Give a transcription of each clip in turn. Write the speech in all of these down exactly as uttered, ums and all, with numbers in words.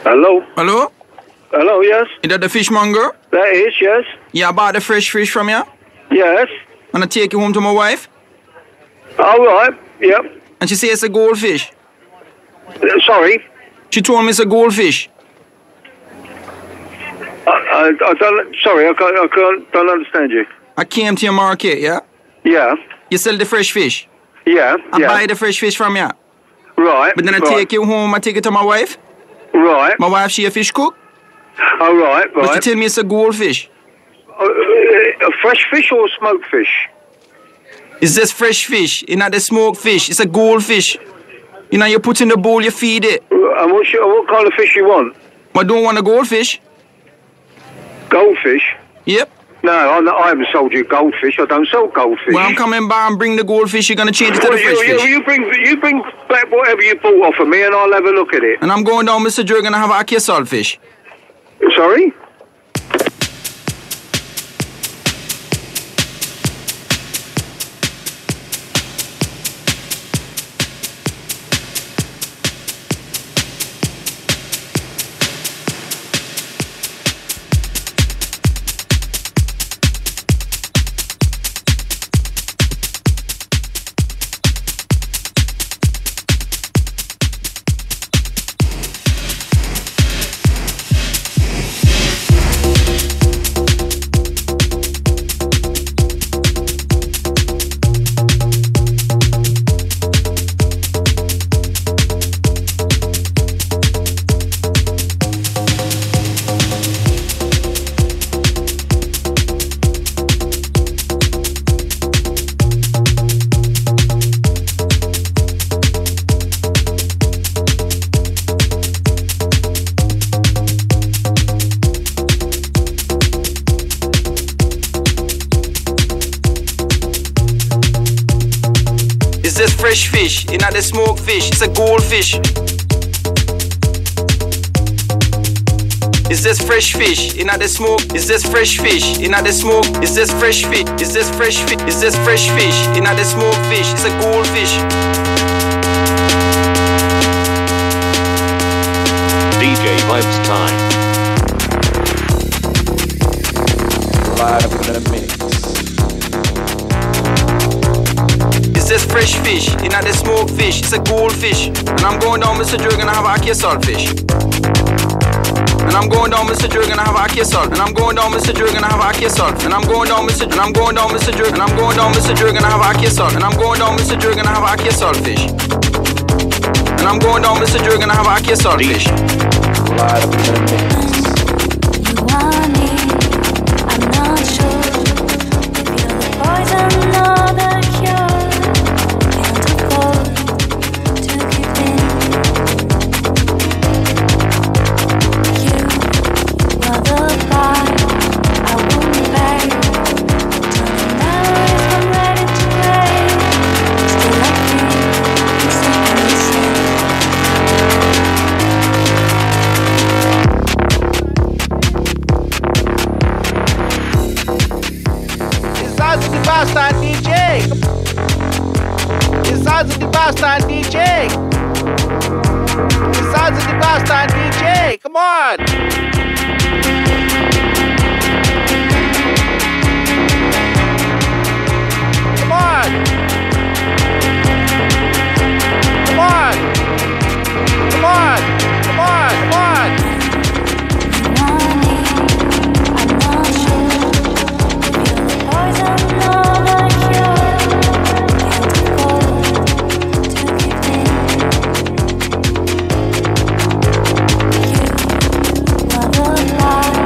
Hello? Hello? Hello, yes? Is that the fishmonger? That is, yes? Yeah, I bought the fresh fish from you. Yes? And I take it home to my wife. All right, yep. And she says it's a goldfish. Uh, sorry? She told me it's a goldfish. I, I, I don't, sorry, I can't, I can't, don't understand you. I came to your market, yeah? Yeah? You sell the fresh fish. Yeah, I yeah. buy the fresh fish from you. Right. But then I right. take it home, I take it to my wife. Right. My wife, she a fish cook. Oh, right, But she right. tell me it's a goldfish. Uh, uh, a fresh fish or smoked fish? It's just fresh fish. It's not the smoked fish. It's a goldfish. You know, you put in the bowl, you feed it. Uh, and what, what kind of fish you want? I don't want a goldfish. Goldfish? Yep. No, I, I haven't sold you goldfish. I don't sell goldfish. Well, I'm coming by and bring the goldfish. You're going to change it to Well, the fresh you, fish. you, you bring you bring back whatever you bought off of me and I'll have a look at it. And I'm going down, Mister Jurgen, and have a kiss saltfish. Sorry? It's just fresh fish. It's not the smoked fish. It's a goldfish. It's just fresh fish. It's not the smoke. It's just fresh fish. It's not the smoke. It's just fresh fish. It's just fresh fish. It's just fresh fish. It's not the smoked fish. It's a goldfish. D J Vibes time. Live in the mix. It's just fresh fish. It's not the smoked fish. It's a goldfish. And I'm going down, Mister Jurgen, and have a kiss saltfish. And I'm going down, Mister Jurgen, and have a kiss salt. And I'm going down, Mister Jurgen, and have a kiss salt. And I'm going down, Mister And I'm going down, Mister Jurgen, and I'm going down, Mister Jurgen, and have a kiss salt. And I'm going down, Mister Jurgen, and have a kiss saltfish. And I'm going down, Mister Jurgen, and have a kiss saltfish. Live in the mix. You want it, I'm not sure. If you're the poison or the cure, can't afford to give in. You are the part I won't pay. Turning memories from ready to rain. Still I feel sick and sick. It's the Bastard D J. It's the Bastard D J. It's the Bastard D J. Come on. Come on. Come on. Come on. Come on. Come on. Bye.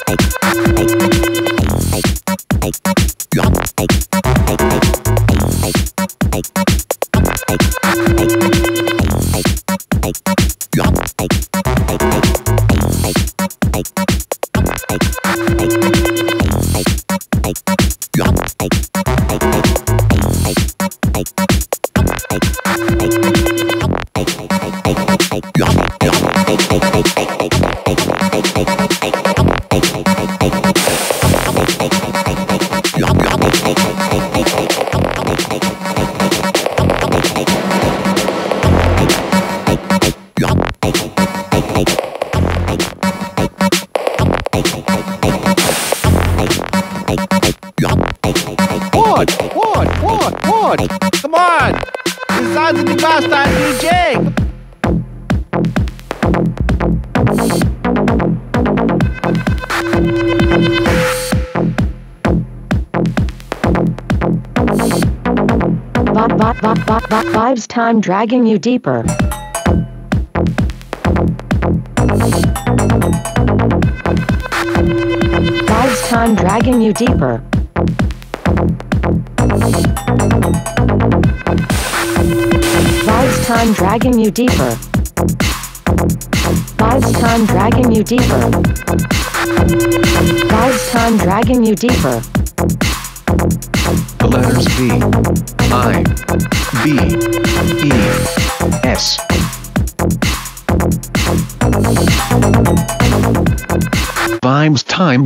What? What? What? What? Come on! It's sounds of the Bastard D J! Bot, bot, bot, bot, bot, vibes time dragging you deeper. Vibes time dragging you deeper. Vibes time dragging you deeper. Vibes time dragging you deeper. Vibes time dragging you deeper. The letters V, I, B, E, S. Vibes time.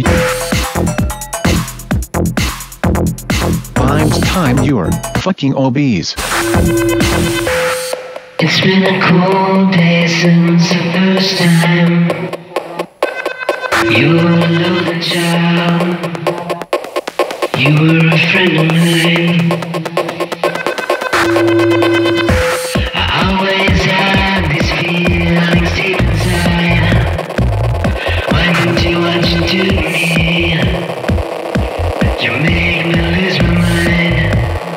Vibes time, you're fucking obese. It's been a cold day since the first time you were a little child. You were a friend of mine. I always had these feelings deep inside. Why didn't you watch into me? You make me lose my mind.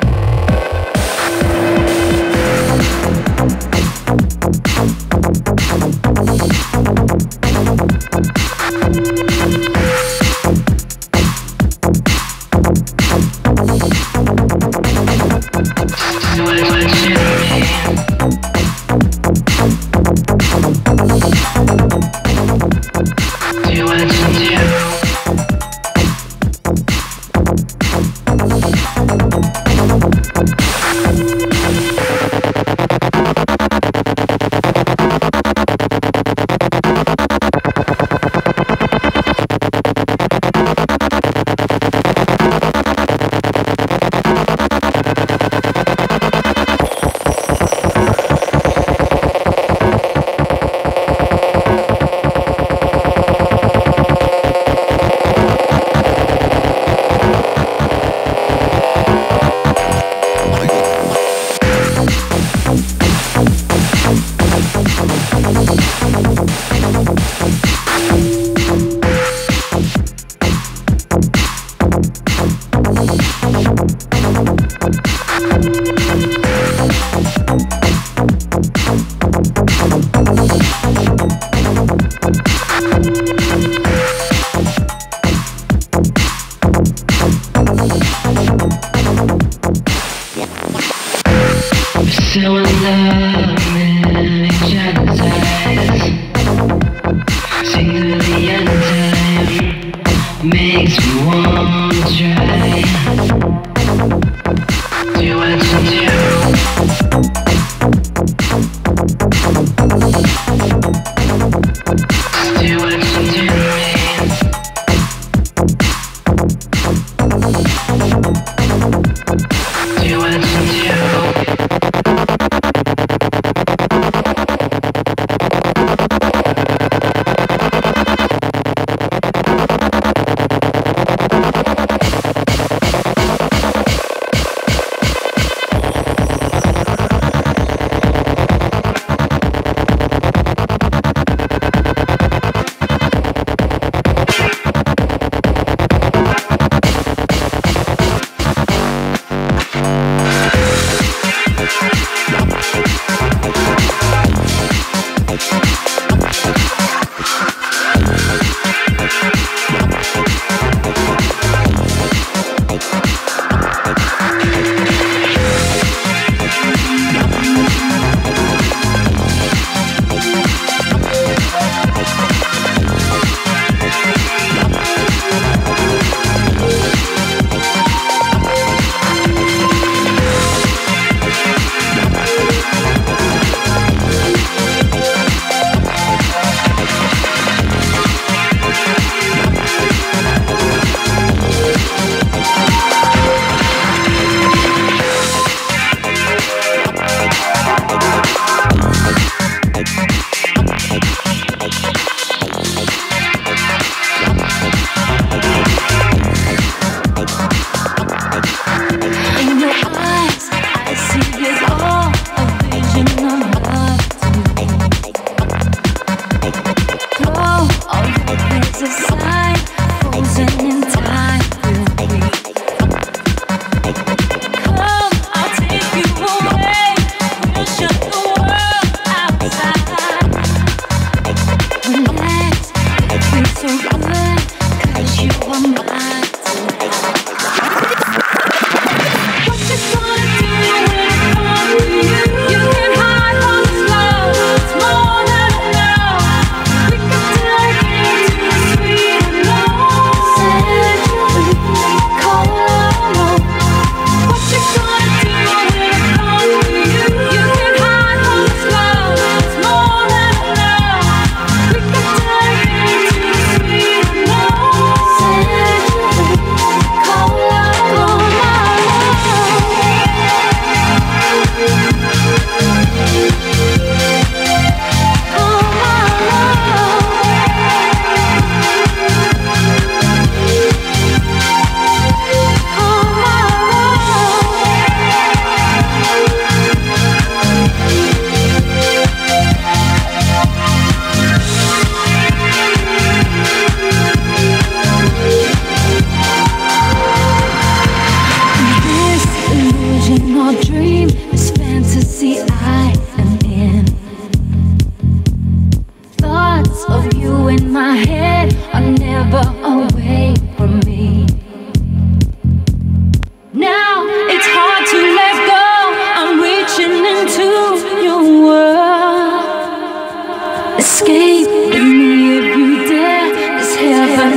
So in love in each other's eyes. Sing through the end time makes me want to try. Do what you do. Do what you do to me. Do what you do.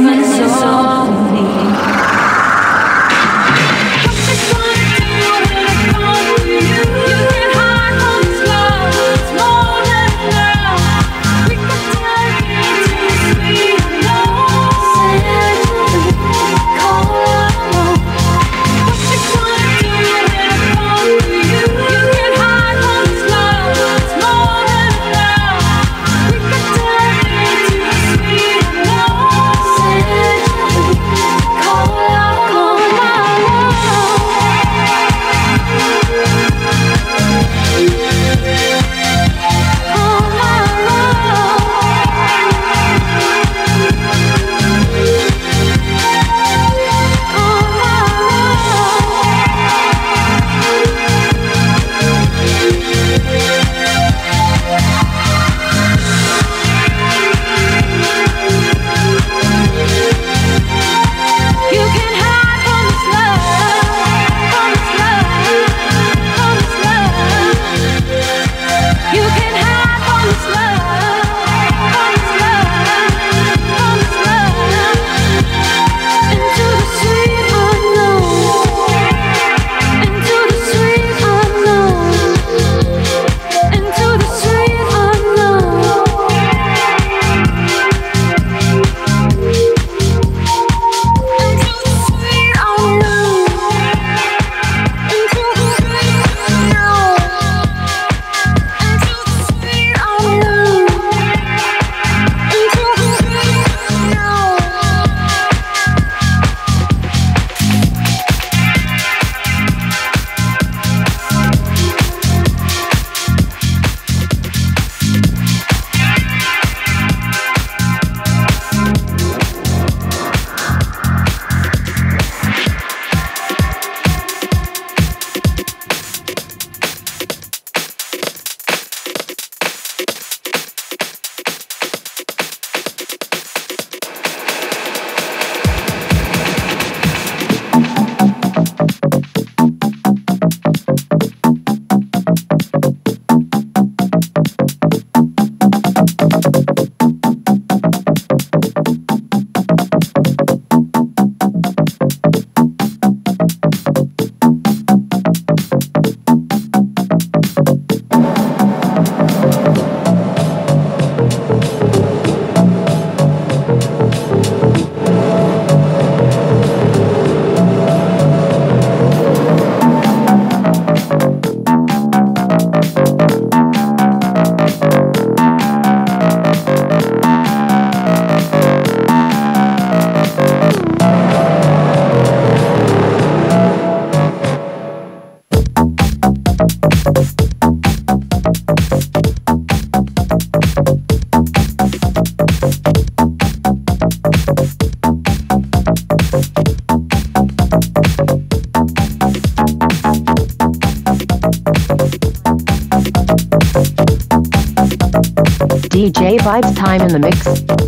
D J Vibes time in the mix.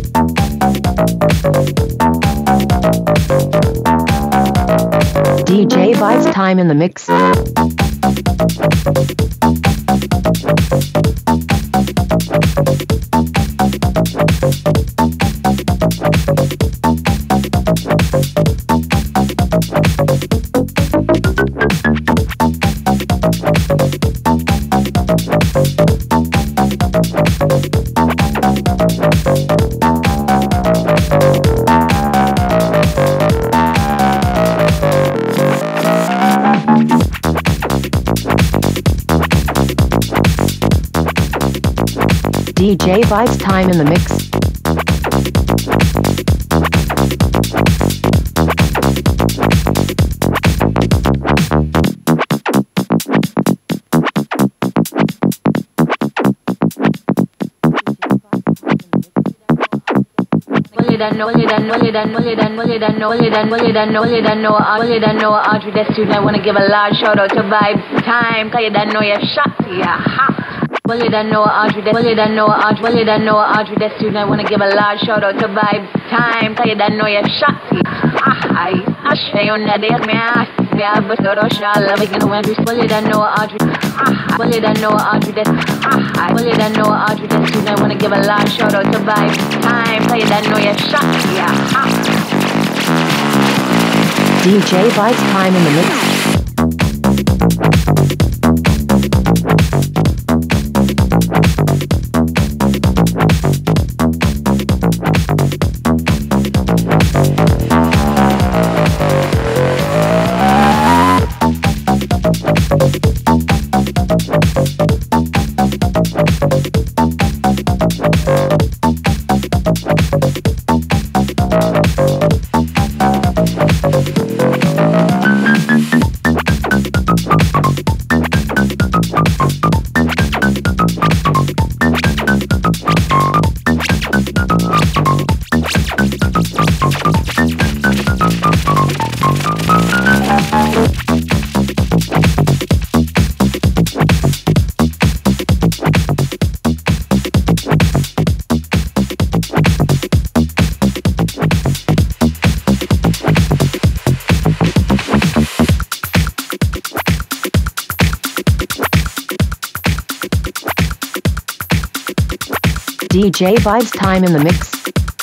D J Vibes time in the mix. D J Vibes time in the mix. Don't know, you don't know, you don't know, you don't know, you don't know, you don't know, you don't know, you don't know, you don't know, Audrey the student. I want to give a large shout out to Vibes Time, cause you don't know you're shot, you're hot. Well, you don't know Audrey the, well, you don't know Audrey, well, you don't know Audrey the student. I want to give a large shout out to Vibes Time, cause you don't know you're shot, you're hot. I show you that they me ass, me have a sort of shall love it, you know, when you, well, you don't know Audrey, well, you don't know Audrey the, well, you don't know Audrey the student. I want to give a large shout out to Vibes Time, cause you don't know you're shot, you're hot. D J Vibes Time in the mix. D J Vibes Time in the mix.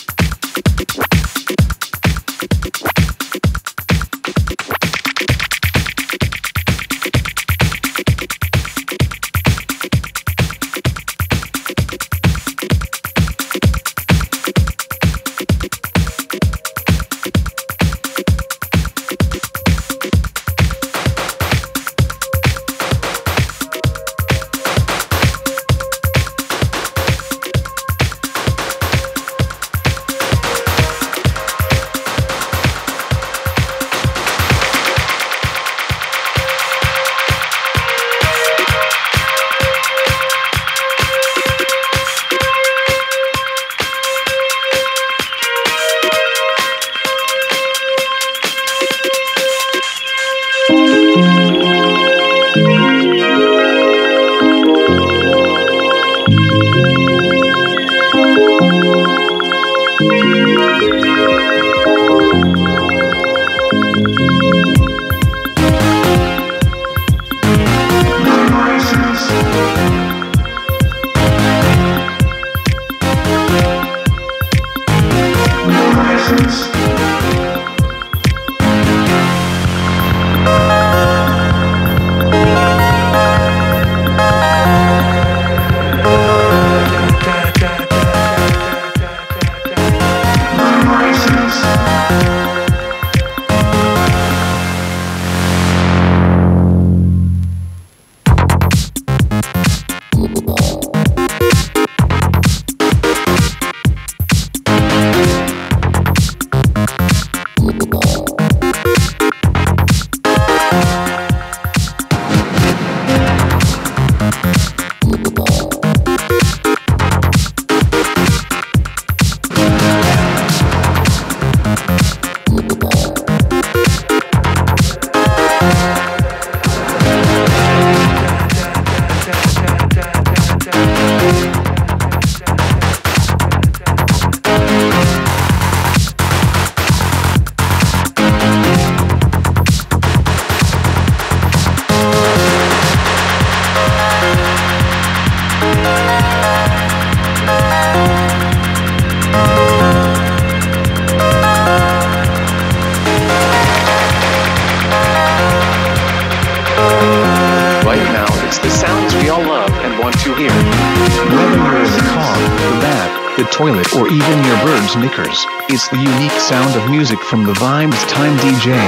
Toilet or even your bird's knickers, it's the unique sound of music from the Vibes Time D J.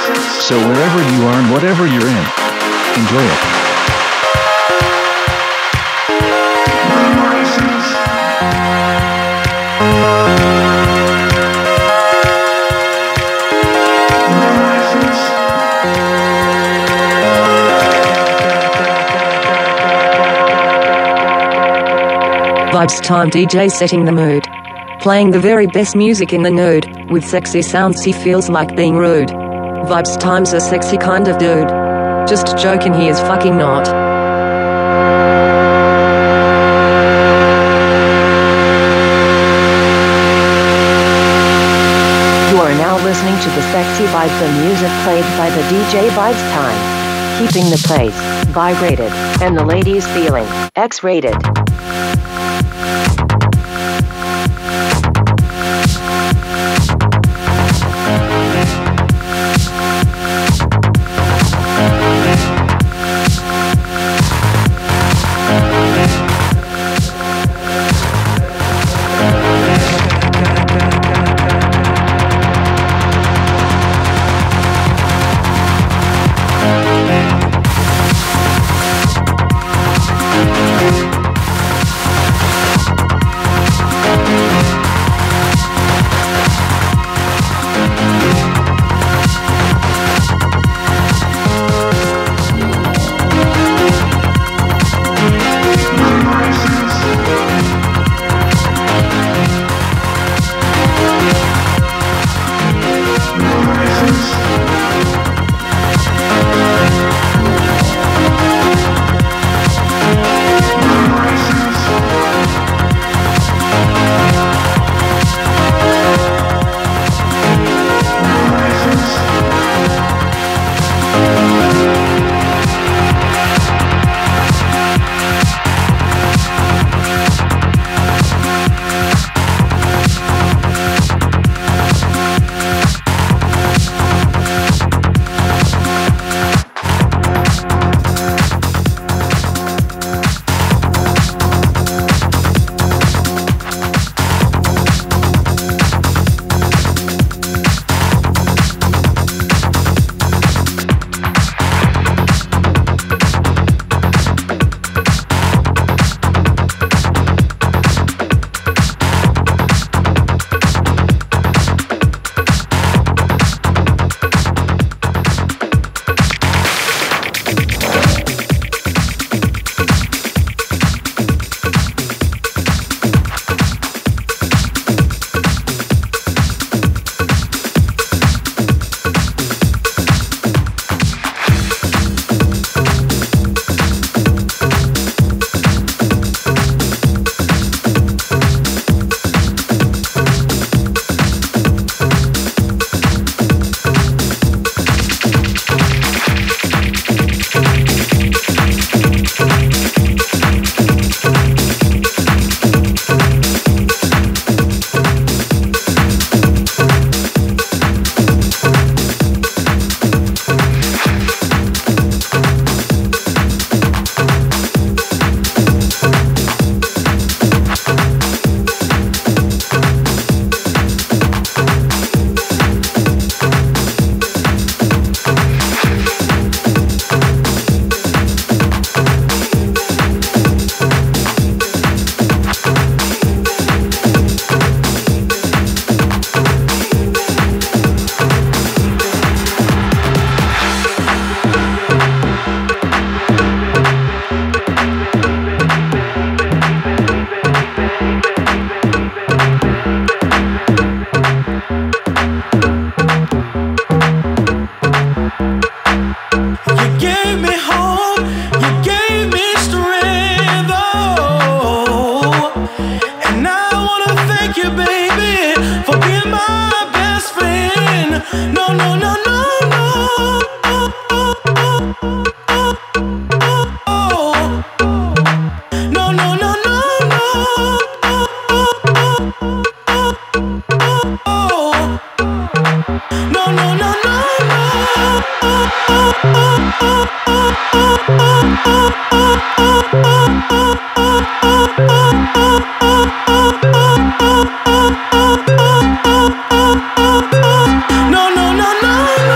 So wherever you are and whatever you're in, enjoy it. Vibes Time D J setting the mood. Playing the very best music in the nude, with sexy sounds he feels like being rude. Vibes Time's a sexy kind of dude. Just joking, he is fucking not. You are now listening to the sexy vibes, the music played by the D J Vibes Time. Keeping the place vibrated, and the ladies feeling X-rated. No, no, no, no, no. No, no, no, no, no. No, no, no, no, no, no, no, no.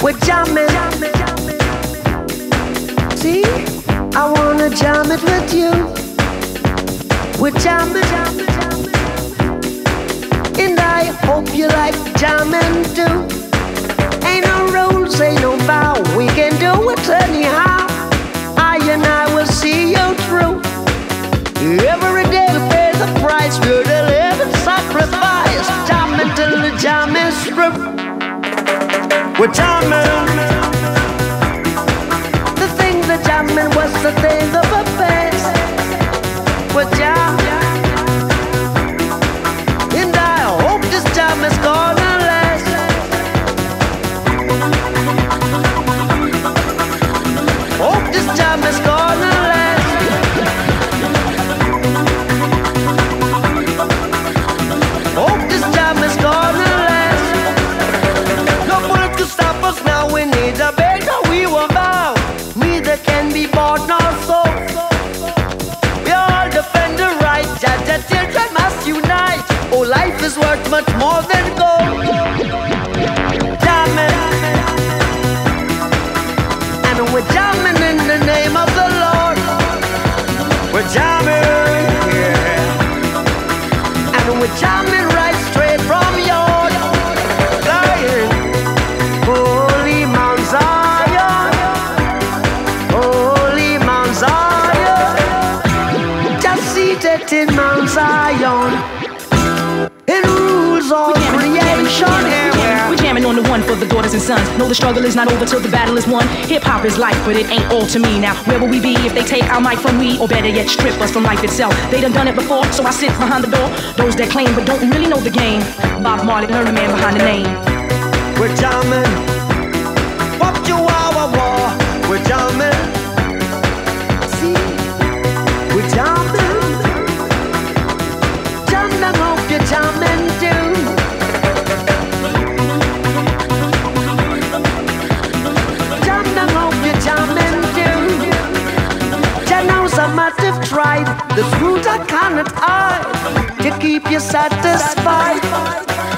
we're jamming. See, I wanna jam it with you. We're jamming. And I hope you like jamming too. Ain't no rules, ain't no vow. We can do it anyhow. I and I will see you through. Every day we pay the price. We're the living sacrifice. Jamming till the jam is through. We're jamming. The thing that jamming was the thing of a face. We're jamming. And I hope this jam is gonna last. Hope this jam is gonna last. Hope this jam is gonna last. No bullet to stop us now. We need a beggar, we will bow. Neither can be bought nor sold. We all defend the right. Judge the children must unite. Oh, life is worth much more than gold. Jamming. And we're jamming in the name of the Lord. We're jamming, yeah. And we're jamming right straight from your lion. Holy Mount Zion. Holy Mount Zion. Just seated in Mount Zion. It rules all creation. We're jamming on the one for the daughters and sons. Know the struggle is not over till the battle is won. Hip hop is life, but it ain't all to me. Now, where will we be if they take our mic from me? Or better yet, strip us from life itself. They done done it before, so I sit behind the door. Those that claim but don't really know the game. Bob Marley, learn the man behind the name. We're jamming. Pop you our war. We're jamming. See, we're jamming. Jam them up, you're jamming too. Jam them up, you're jamming too. Janow's a massive tribe. The truth I cannot hide. To keep you satisfied.